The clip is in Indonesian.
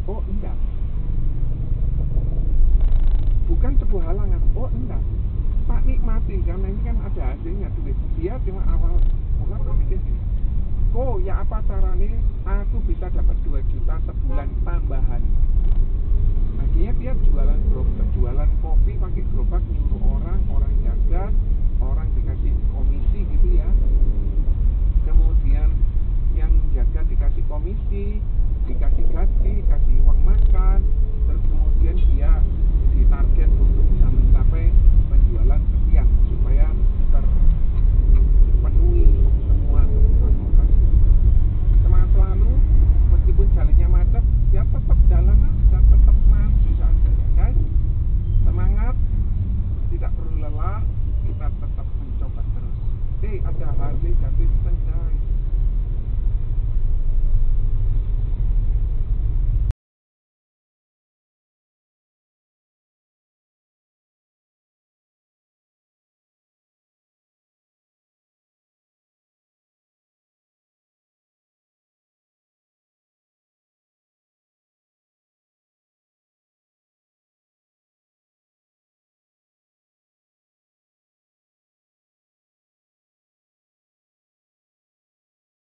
Oh enggak, bukan sebuah halangan. Oh enggak, tak nikmati karena ini kan ada hasilnya duit. Dia cuma awal mula berpikir gini, oh ya apa caranya aku bisa dapat 2 juta sebulan tambahan. Akhirnya dia jualan kopi pakai gerobak, nyuruh orang jaga, orang dikasih komisi gitu ya.